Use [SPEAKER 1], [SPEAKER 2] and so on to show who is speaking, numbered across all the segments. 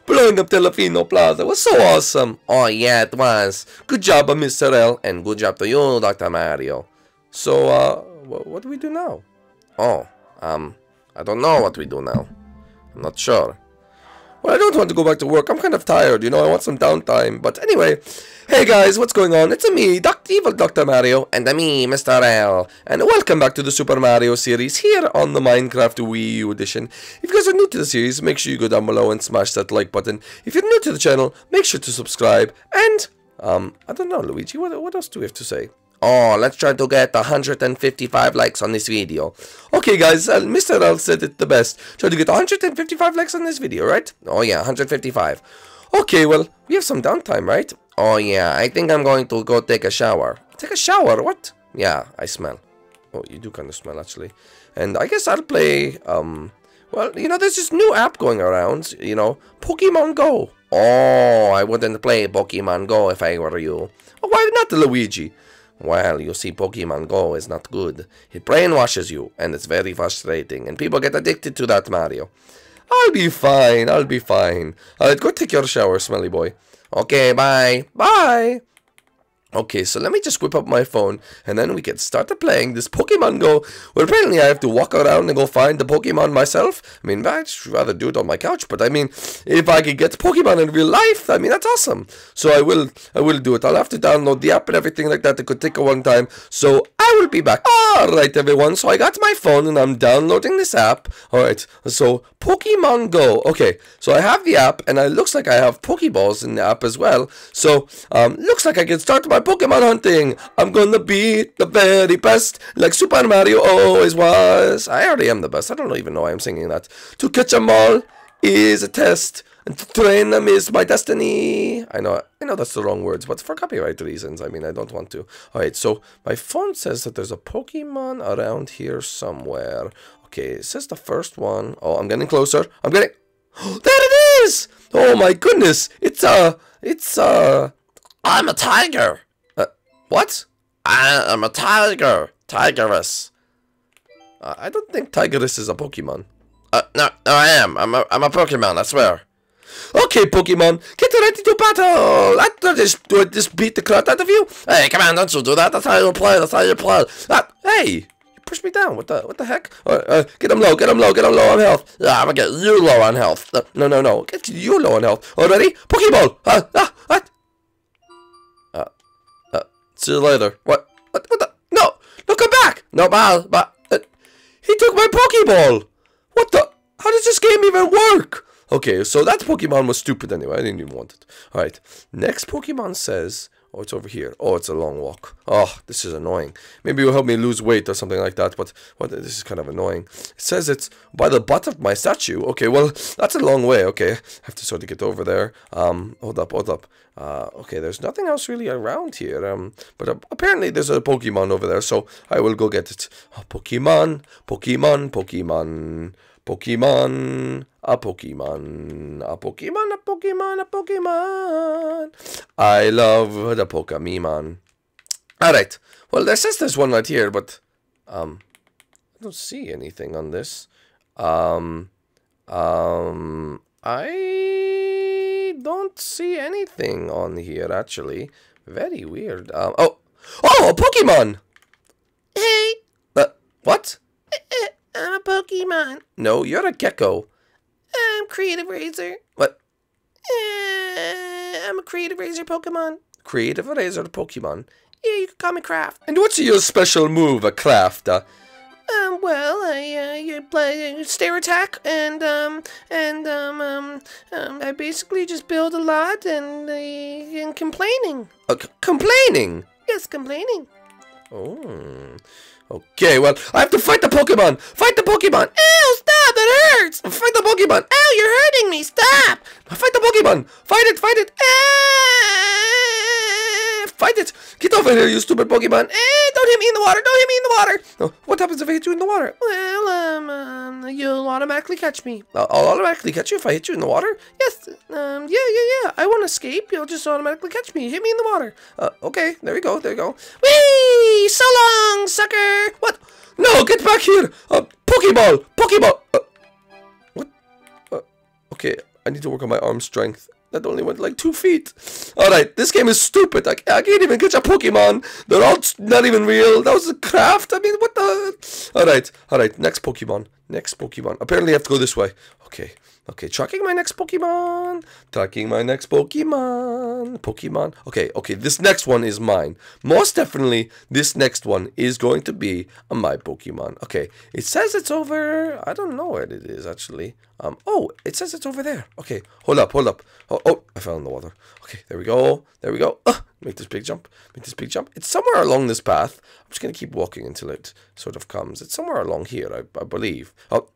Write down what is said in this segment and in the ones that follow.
[SPEAKER 1] blowing up Telefino Plaza was so awesome. Oh yeah, it was. Good job, Mr. L, and good job to you, Dr. Mario. So, what do we do now? Oh, I don't know what we do now. I'm not sure. Well, I don't want to go back to work. I'm kind of tired, you know. I want some downtime. But anyway, hey guys, what's going on? It's me, Evil Dr. Mario, and me, Mr. L. And welcome back to the Super Mario series here on the Minecraft Wii U edition. If you guys are new to the series, make sure you go down below and smash that like button. If you're new to the channel, make sure to subscribe. And, I don't know, Luigi, what else do we have to say? Oh, let's try to get 155 likes on this video. Okay, guys, Mr. L said it the best. Try to get 155 likes on this video, right? Oh, yeah, 155. Okay, well, we have some downtime, right? Oh, yeah, I think I'm going to go take a shower. Take a shower? What? Yeah, I smell. Oh, you do kind of smell, actually. And I guess I'll play, well, you know, there's this new app going around, you know, Pokemon Go. Oh, I wouldn't play Pokemon Go if I were you. Oh, why not, Luigi? Well, you see, Pokemon Go is not good. It brainwashes you, and it's very frustrating, and people get addicted to that, Mario. I'll be fine, I'll be fine. Alright, go take your shower, smelly boy. Okay, bye. Bye! Okay, so let me just whip up my phone, and then we can start playing this Pokemon Go. Well, apparently I have to walk around and go find the Pokemon myself. I mean, I'd rather do it on my couch, but I mean, if I could get Pokemon in real life, I mean, that's awesome. So I will do it. I'll have to download the app and everything like that. It could take a long time, so I will be back. Alright, everyone, so I got my phone, and I'm downloading this app. Alright, so Pokemon Go. Okay, so I have the app, and it looks like I have Pokeballs in the app as well. So, looks like I can start my Pokemon hunting. I'm gonna be the very best, like Super Mario always was. I already am the best. I don't even know why I'm singing that. To catch 'em all is a test, and to train them is my destiny. I know that's the wrong words, but for copyright reasons, I mean, I don't want to. Alright, so my phone says that there's a Pokemon around here somewhere. Okay, it says the first one. Oh, I'm getting closer. I'm getting... Oh, there it is! Oh my goodness! It's I'm a tiger! What? I'm a tiger. Tigerus. I don't think Tigerus is a Pokemon. No, I am. I'm a Pokemon, I swear. Okay, Pokemon, get ready to battle! After this, do I just beat the crap out of you? Hey, come on, don't you do that. That's how you play. That's how you play. Hey! You pushed me down. What the heck? Get him low. Get him low on health. Yeah, I'm gonna get you low on health. No. Get you low on health. Already? Pokeball! What? See you later. What the? No, come back! No, but he took my Pokeball! What the? How does this game even work? Okay, so that Pokemon was stupid anyway. I didn't even want it. Alright, next Pokemon says... Oh, it's over here. Oh, it's a long walk. Oh, this is annoying. Maybe it will help me lose weight or something like that, but this is kind of annoying. It says it's by the butt of my statue. Okay, well, that's a long way. Okay, I have to sort of get over there. Hold up. Okay, there's nothing else really around here. But apparently there's a Pokemon over there, so I will go get it. Oh, Pokemon. A Pokemon. I love the Pokemon. Alright. Well, there says there's one right here, but I don't see anything on this. I don't see anything on here, actually. Very weird. Oh, a Pokemon! Hey! What? I'm a Pokemon. No, you're a gecko. I'm Creative Razor. What? I'm a Creative Razor Pokemon. Creative Razor Pokemon? Yeah, you can call me Craft. And what's your special move, a Craft? Well, I play stare attack, and I basically just build a lot and complaining. Complaining? Yes, complaining. Oh. Okay, well, I have to fight the Pokemon! Fight the Pokemon! Ew, stop! It hurts! Fight the Pokemon! Ow, you're hurting me! Stop! Fight the Pokemon! Fight it! Fight it! Get over here, you stupid Pokemon! Don't hit me in the water! Don't hit me in the water! Oh, what happens if I hit you in the water? Well, you'll automatically catch me. I'll automatically catch you if I hit you in the water? Yes, yeah. I won't escape. You'll just automatically catch me. Hit me in the water. Okay, there we go. Whee! So long, sucker! What? No, get back here! Pokeball! What? Okay, I need to work on my arm strength. That only went like 2 feet. Alright, this game is stupid. I can't even catch a Pokemon. They're all not even real. That was a craft. I mean, what the... Alright, next Pokemon. Next Pokemon. Apparently I have to go this way. Okay, tracking my next Pokemon. Pokemon. Okay, this next one is mine. Most definitely, this next one is going to be my Pokemon. Okay, it says it's over... I don't know where it is, actually. Oh, it says it's over there. Okay, hold up. Oh, I fell in the water. Okay, there we go. Make this big jump. It's somewhere along this path. I'm just going to keep walking until it sort of comes. It's somewhere along here, I believe. Oh.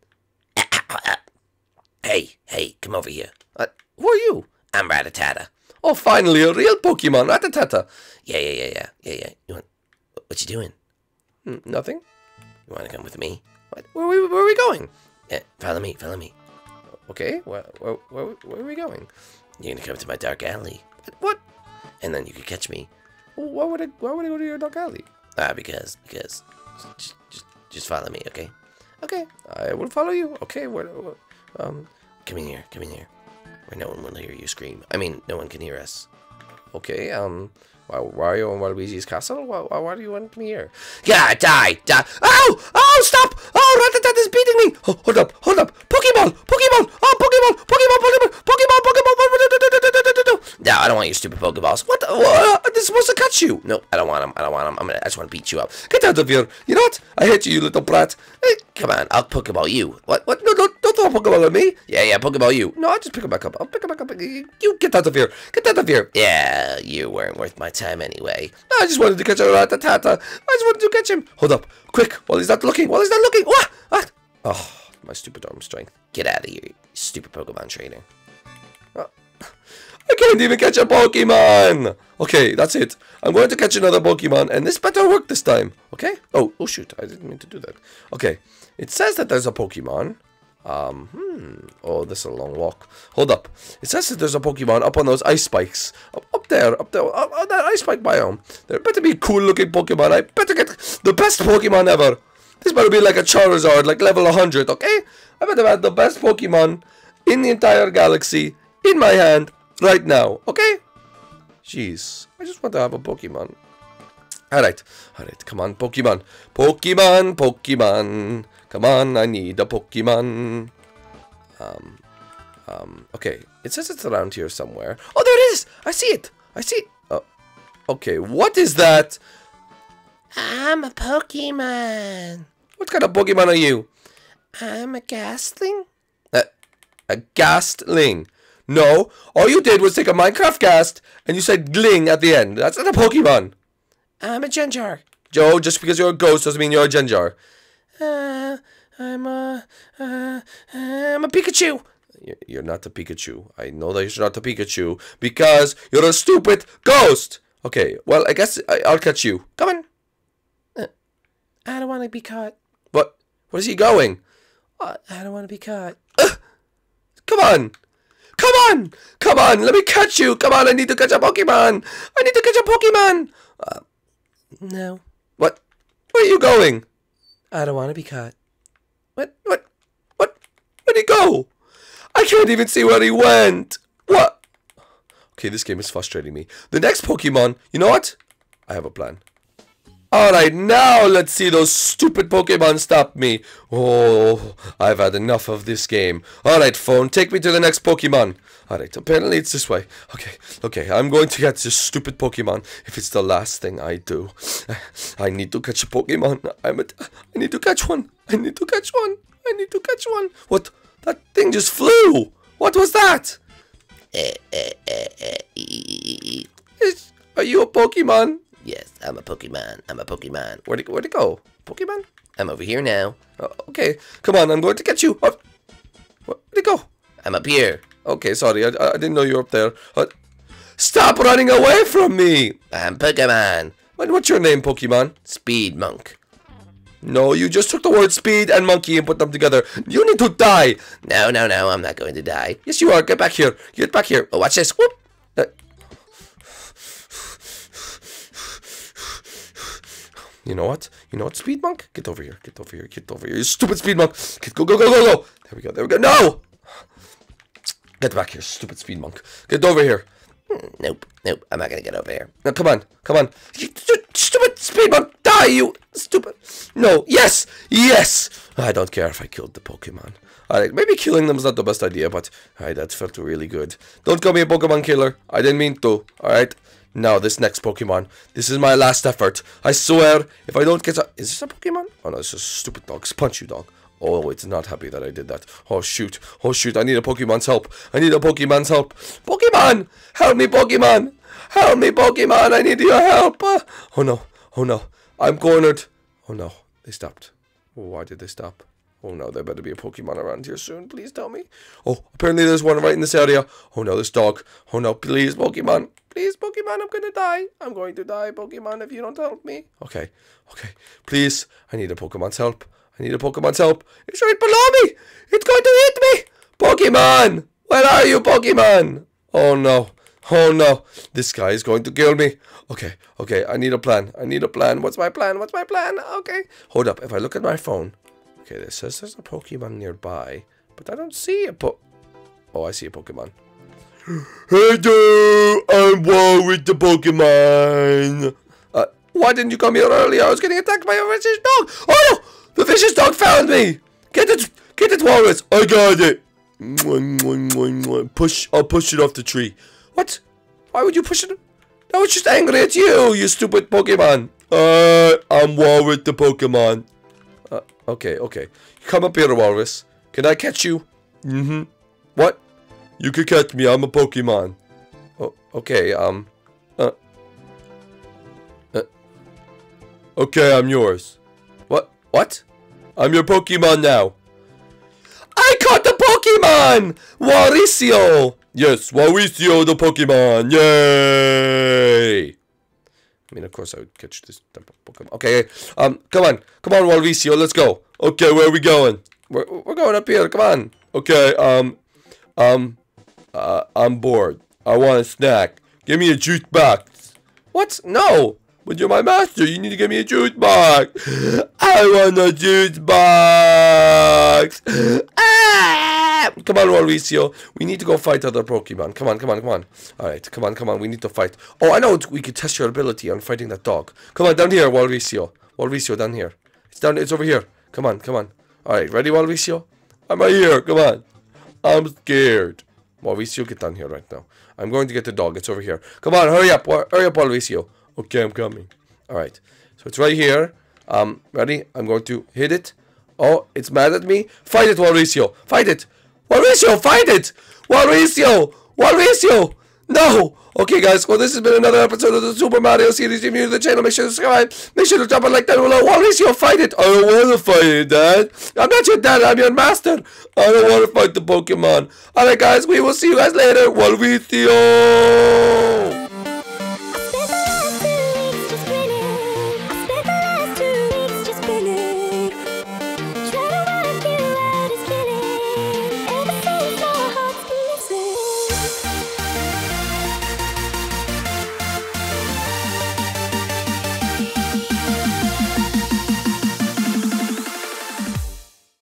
[SPEAKER 2] Hey, come over here.
[SPEAKER 1] Who are you?
[SPEAKER 2] I'm Rattata.
[SPEAKER 1] Oh, finally, a real Pokemon, Rattata.
[SPEAKER 2] Yeah. What you doing?
[SPEAKER 1] Nothing.
[SPEAKER 2] You want to come with me?
[SPEAKER 1] What? Where are we going?
[SPEAKER 2] Yeah, follow me.
[SPEAKER 1] Okay, where are we going?
[SPEAKER 2] You're gonna come to my dark alley.
[SPEAKER 1] What?
[SPEAKER 2] And then you could catch me.
[SPEAKER 1] Why would I go to your dark alley?
[SPEAKER 2] Because just follow me, okay?
[SPEAKER 1] Okay, I will follow you. Okay,
[SPEAKER 2] come in here. Where no one will hear you scream. I mean, no one can hear us.
[SPEAKER 1] Okay, why are you in Waluigi's castle? Why do you want me here?
[SPEAKER 2] Yeah, die!
[SPEAKER 1] Oh, stop! Oh, Rattata is beating me! Oh, hold up! Pokeball! Oh, Pokeball!
[SPEAKER 2] No, I don't want your stupid Pokeballs.
[SPEAKER 1] What? They're supposed to catch you!
[SPEAKER 2] No, I don't want them. I just want to beat you up.
[SPEAKER 1] Get out of here! You know what? I hate you, you little brat.
[SPEAKER 2] Hey, come on, I'll Pokeball you. What?
[SPEAKER 1] No, don't throw a Pokeball at me!
[SPEAKER 2] Yeah, Pokeball you.
[SPEAKER 1] No, I'll just pick it back up. You get out of here!
[SPEAKER 2] Yeah, you weren't worth my time anyway.
[SPEAKER 1] No, I just wanted to catch a Rattata. I just wanted to catch him. Hold up. Quick, while he's not looking. What? Oh, my stupid arm strength.
[SPEAKER 2] Get out of here, you stupid Pokemon trainer.
[SPEAKER 1] I can't even catch a Pokemon! Okay, that's it. I'm going to catch another Pokemon, and this better work this time. Okay? Oh shoot, I didn't mean to do that. Okay, it says that there's a Pokemon. Oh, this is a long walk. Hold up. It says that there's a Pokemon up on those ice spikes. Up there, on that ice spike biome. There better be cool looking Pokemon. I better get the best Pokemon ever. This better be like a Charizard, like level 100, okay? I better have the best Pokemon in the entire galaxy in my hand right now, okay? Jeez, I just want to have a Pokemon. Alright, come on, Pokemon. Come on, I need a Pokemon. Okay, it says it's around here somewhere. Oh, there it is! I see it! Oh, okay, what is that?
[SPEAKER 2] I'm a Pokemon.
[SPEAKER 1] What kind of Pokemon are you?
[SPEAKER 2] I'm a Ghastling.
[SPEAKER 1] A Ghastling. No, all you did was take a Minecraft Ghast and you said Gling at the end. That's not a Pokemon.
[SPEAKER 2] I'm a Genjar.
[SPEAKER 1] Joe, just because you're a ghost doesn't mean you're a Genjar.
[SPEAKER 2] I'm a Pikachu.
[SPEAKER 1] You're not a Pikachu. I know that you're not a Pikachu because you're a stupid ghost. Okay, well, I guess I'll catch you. Come on.
[SPEAKER 2] I don't want to be caught.
[SPEAKER 1] What? Where's he going?
[SPEAKER 2] I don't want to be caught.
[SPEAKER 1] Come on, let me catch you. Come on, I need to catch a Pokemon.
[SPEAKER 2] No.
[SPEAKER 1] What? Where are you going?
[SPEAKER 2] I don't want to be caught.
[SPEAKER 1] What? Where'd he go? I can't even see where he went. What? Okay, this game is frustrating me. The next Pokemon, you know what? I have a plan. Alright, now let's see those stupid Pokemon stop me. Oh, I've had enough of this game. Alright, phone, take me to the next Pokemon. Alright, apparently it's this way. Okay, I'm going to catch this stupid Pokemon if it's the last thing I do. I need to catch a Pokemon. I need to catch one. What? That thing just flew. What was that? Are you a Pokemon?
[SPEAKER 2] Yes, I'm a Pokemon.
[SPEAKER 1] Where'd it go? Pokemon?
[SPEAKER 2] I'm over here now.
[SPEAKER 1] Okay, come on, I'm going to get you. Where'd it go?
[SPEAKER 2] I'm up here.
[SPEAKER 1] Okay, sorry, I didn't know you were up there. Stop running away from me!
[SPEAKER 2] I'm Pokemon.
[SPEAKER 1] What's your name, Pokemon?
[SPEAKER 2] Speed Monk.
[SPEAKER 1] No, you just took the word speed and monkey and put them together. You need to die.
[SPEAKER 2] No, I'm not going to die.
[SPEAKER 1] Yes, you are. Get back here.
[SPEAKER 2] Oh, watch this. Whoop.
[SPEAKER 1] You know what? Speed Monk? Get over here. You stupid Speed Monk. Go. There we go. No! Get back here, stupid speed monk. Get over here.
[SPEAKER 2] Nope. I'm not gonna get over here.
[SPEAKER 1] Now, come on. You stupid speed monk. Die, you stupid. No. Yes. I don't care if I killed the Pokemon. Alright, maybe killing them is not the best idea, but alright, that felt really good. Don't call me a Pokemon killer. I didn't mean to. Alright. Now, this next Pokemon. This is my last effort. I swear, if I don't get a... Is this a Pokemon? Oh no, it's just a stupid dog. Punch you, dog. Oh, it's not happy that I did that. Oh shoot. I need a Pokemon's help. Pokemon! Help me, Pokemon! I need your help! Oh no. I'm cornered. Oh no. They stopped. Why did they stop? Oh no, there better be a Pokemon around here soon. Please tell me. Oh, apparently there's one right in this area. Oh no, this dog. Oh no, please, Pokemon. Please, Pokemon, I'm gonna die. I'm going to die, Pokemon, if you don't help me. Okay. Please, I need a Pokemon's help. It's right below me. It's going to hit me. Pokemon, where are you, Pokemon? Oh no. This guy is going to kill me. Okay. I need a plan. What's my plan? Okay. Hold up. If I look at my phone. Okay, it says there's a Pokemon nearby. But I don't see a Oh, I see a Pokemon. Hey there, I'm War with the Pokemon. Why didn't you come here earlier? I was getting attacked by a vicious dog. Oh no! The vicious dog found me! Get it, Walrus! I got it! I'll push it off the tree. What? Why would you push it? I was just angry at you stupid Pokemon. I'm Walrus the Pokemon. Okay. Come up here, Walrus. Can I catch you? What? You can catch me, I'm a Pokemon. Oh, okay, okay, I'm yours. What? I'm your Pokemon now. I caught the Pokemon! Walricio! Yes, Walricio the Pokemon. Yay! I mean, of course I would catch this type of Pokemon. Okay, come on, Walricio, let's go. Okay, where are we going? We're going up here, come on. Okay, I'm bored. I want a snack. Give me a juice box. What? No! But you're my master. You need to give me a juice box. I want a juice box. Ah! Come on, Walricio. We need to go fight other Pokemon. Come on. Alright, come on. We need to fight. Oh, I know. We could test your ability on fighting that dog. Come on, down here, Walricio. Walricio, down here. It's over here. Come on. Alright, ready, Walricio? I'm right here. Come on. I'm scared. Walricio, get down here right now. I'm going to get the dog. It's over here. Come on, hurry up, Walricio. Okay, I'm coming. Alright. So it's right here. Ready? I'm going to hit it. Oh, it's mad at me. Fight it, Walricio. Fight it. Walricio, fight it. Walricio. No. Okay, guys. Well, this has been another episode of the Super Mario series. If you're new to the channel, make sure to subscribe. Make sure to drop a like down below. Walricio, fight it. I don't want to fight it, Dad. I'm not your dad. I'm your master. I don't want to fight the Pokemon. Alright, guys. We will see you guys later. Walricio.